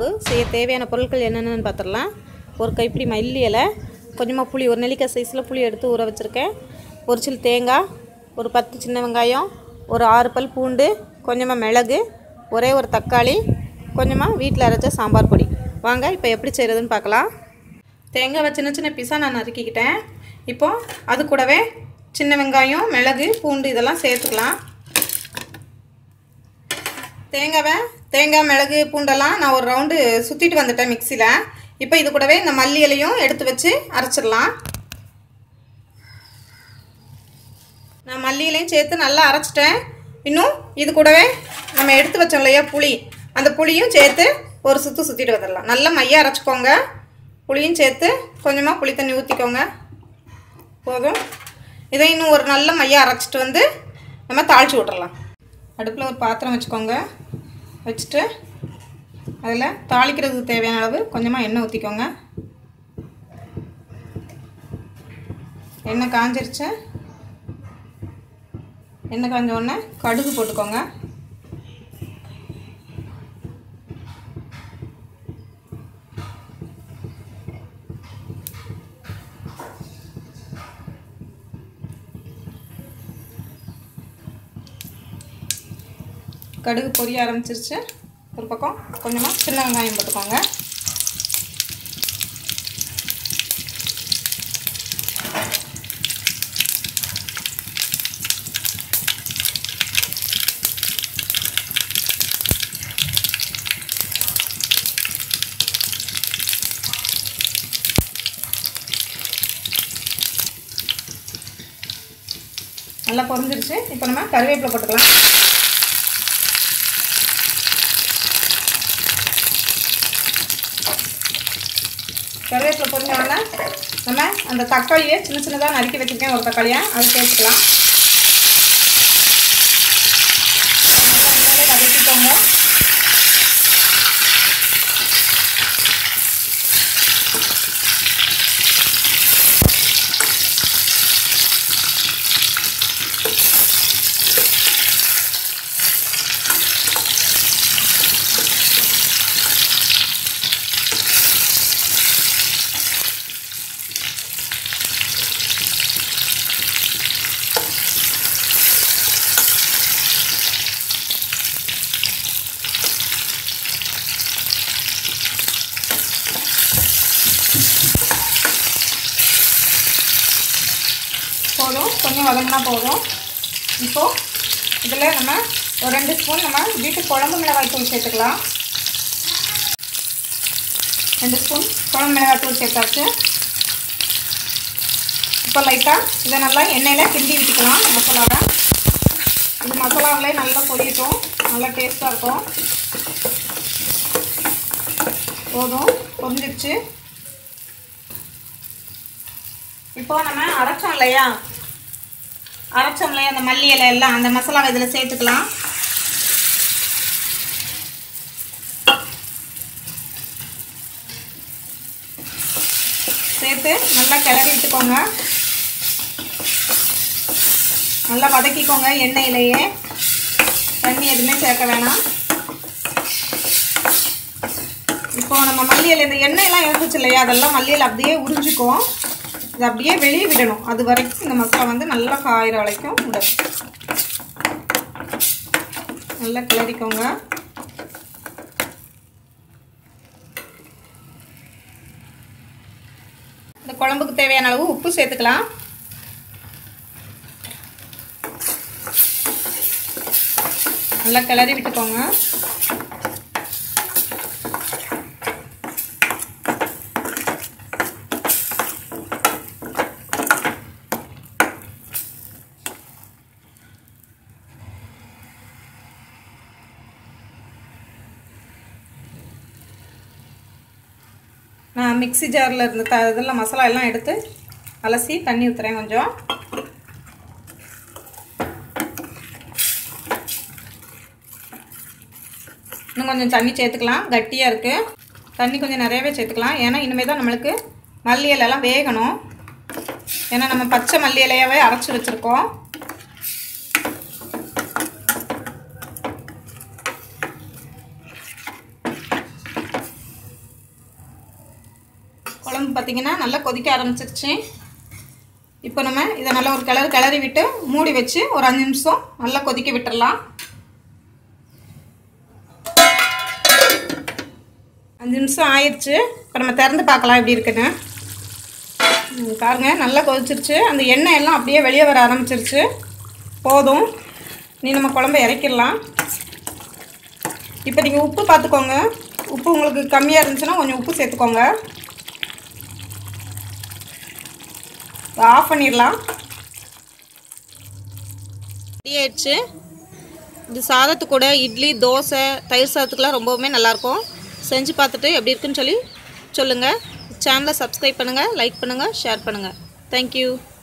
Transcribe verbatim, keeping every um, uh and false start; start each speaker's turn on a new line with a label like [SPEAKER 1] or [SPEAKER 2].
[SPEAKER 1] குழம்பு செய்ய தேவையான பொருட்கள் என்னென்னு பார்த்துடலாம். ஒரு கைப்பிடி மல்லி இலை, கொஞ்சமாக புளி, ஒரு நெல்லிக்காய் சைஸில் புளி எடுத்து ஊற வச்சுருக்கேன். ஒரு சில்லு தேங்காய், ஒரு பத்து சின்ன வெங்காயம், ஒரு ஆறு பல் பூண்டு, கொஞ்சமாக மிளகு, ஒரே ஒரு தக்காளி, கொஞ்சமாக வீட்டில் அரைச்ச சாம்பார் பொடி. வாங்க இப்போ எப்படி செய்கிறதுன்னு பார்க்கலாம். தேங்காவை சின்ன சின்ன பீஸாக நான் நறுக்கிக்கிட்டேன். இப்போது அது கூடவே சின்ன வெங்காயம், மிளகு, பூண்டு இதெல்லாம் சேர்த்துக்கலாம். தேங்காவை தேங்காய் மிளகு பூண்டெல்லாம் நான் ஒரு ரவுண்டு சுற்றிட்டு வந்துட்டேன் மிக்சியில். இப்போ இது கூடவே இந்த மல்லி இலையும் எடுத்து வச்சு அரைச்சிடலாம். நான் மல்லி இலையும் சேர்த்து நல்லா அரைச்சிட்டேன். இன்னும் இது கூடவே நம்ம எடுத்து வச்சோம் இல்லையா புளி, அந்த புளியும் சேர்த்து ஒரு சுற்று சுற்றிட்டு வந்துடலாம். நல்லா மையாக அரைச்சிக்கோங்க. புளியும் சேர்த்து கொஞ்சமாக புளி தண்ணி ஊற்றிக்கோங்க, போதும். இதை இன்னும் ஒரு நல்ல மையாக அரைச்சிட்டு வந்து நம்ம தாளித்து விட்டுறலாம். அடுப்பில் ஒரு பாத்திரம் வச்சுக்கோங்க. வச்சுட்டு அதில் தாளிக்கிறதுக்கு தேவையான அளவு கொஞ்சமாக எண்ணெய் ஊற்றிக்கோங்க. எண்ணெய் காஞ்சிருச்சு. எண்ணெய் காஞ்ச உடனே கடுகு போட்டுக்கோங்க. கடுகு பொரிய ஆரம்பிச்சிருச்சு. ஒரு பக்கம் கொஞ்சமாக சின்ன வெங்காயம் போட்டுக்கோங்க. நல்லா பொரிஞ்சிருச்சு. இப்போ நம்ம கருவேப்பிலை போட்டுக்கலாம். கருவேப்பிலை பொரிஞ்சோன்னா நம்ம அந்த தக்காளியை சின்ன சின்னதாக நறுக்கி வச்சுருக்கேன், ஒரு தக்காளியை அது சேர்த்துக்கலாம். நல்லா வதக்கிக்கோங்க. போதும், கொஞ்சம் வதங்கினா போதும். இப்போது இதில் நம்ம ஒரு ரெண்டு ஸ்பூன் நம்ம வீட்டு குழம்பு மிளகாய் தூள் சேர்த்துக்கலாம். ரெண்டு ஸ்பூன் குழம்பு மிளகாய் தூள் சேர்த்தாச்சு. இப்போ லைட்டாக இதை நல்லா எண்ணெயில் கிண்டி விட்டுக்கலாம். மசாலாவை இது மசாலாவிலே நல்லா பொரியட்டும், நல்லா டேஸ்ட்டாக இருக்கும். போதும், பொரிஞ்சிடுச்சு. இப்போ நம்ம அரைச்சோம் இல்லையா அரைச்சோம் இல்லையா அந்த மல்லி இலை எல்லாம், அந்த மசாலாவை இதில் சேர்த்துக்கலாம். சேர்த்து நல்லா கிளறி விட்டுக்கோங்க. நல்லா வதக்கிக்கோங்க எண்ணெயிலேயே. தண்ணி எதுவுமே சேர்க்க வேணாம். இப்போ நம்ம மல்லி இலை இந்த எண்ணெயெல்லாம் இருந்துச்சு இல்லையா, அதெல்லாம் மல்லியில் அப்படியே உறிஞ்சிக்கும். இது அப்படியே வெளியே விடணும். அது வரைக்கும் இந்த மசாலா வந்து நல்லா காயிற வரைக்கும் விடணும். நல்லா கிளறிக்கோங்க. இந்த குழம்புக்கு தேவையான அளவு உப்பு சேர்த்துக்கலாம். நல்லா கிளறி விட்டுக்கோங்க. நான் மிக்ஸி ஜாரில் இருந்த த இதெல்லாம் மசாலா எல்லாம் எடுத்து அலசி தண்ணி ஊற்றுறேன். கொஞ்சம் இன்னும் கொஞ்சம் தண்ணி சேர்த்துக்கலாம். கட்டியாக இருக்குது, தண்ணி கொஞ்சம் நிறையவே சேர்த்துக்கலாம். ஏன்னா இனிமேல் தான் நம்மளுக்கு மல்லி இலையெல்லாம் வேகணும். ஏன்னா நம்ம பச்சை மல்லி இலையாவே அரைச்சி வச்சுருக்கோம். வந்து பார்த்திங்கன்னா நல்லா கொதிக்க ஆரம்பிச்சிருச்சு. இப்போ நம்ம இதை நல்லா ஒரு கிளறு கிளறி விட்டு மூடி வச்சு ஒரு அஞ்சு நிமிஷம் நல்லா கொதிக்க விட்டுடலாம். அஞ்சு நிமிஷம் ஆயிடுச்சு. இப்போ நம்ம திறந்து பார்க்கலாம் எப்படி இருக்குன்னு. பாருங்க நல்லா கொதிச்சிருச்சு. அந்த எண்ணெய் எல்லாம் அப்படியே வெளியே வர ஆரம்பிச்சிருச்சு. போதும், நீ நம்ம குழம்பு இறக்கிடலாம். இப்போ நீங்கள் உப்பு பார்த்துக்கோங்க. உப்பு உங்களுக்கு கம்மியாக இருந்துச்சுன்னா கொஞ்சம் உப்பு சேர்த்துக்கோங்க. ஆஃப் பண்ணிடலாம். ரெடி ஆயிடுச்சு. இது சாதத்து கூட இட்லி, தோசை, தயிர் சாதத்துக்குலாம் ரொம்பவுமே நல்லாயிருக்கும். செஞ்சு பார்த்துட்டு எப்படி இருக்குன்னு சொல்லி சொல்லுங்கள். சேனலை சப்ஸ்கிரைப் பண்ணுங்கள், லைக் பண்ணுங்கள், ஷேர் பண்ணுங்கள். தேங்க்யூ.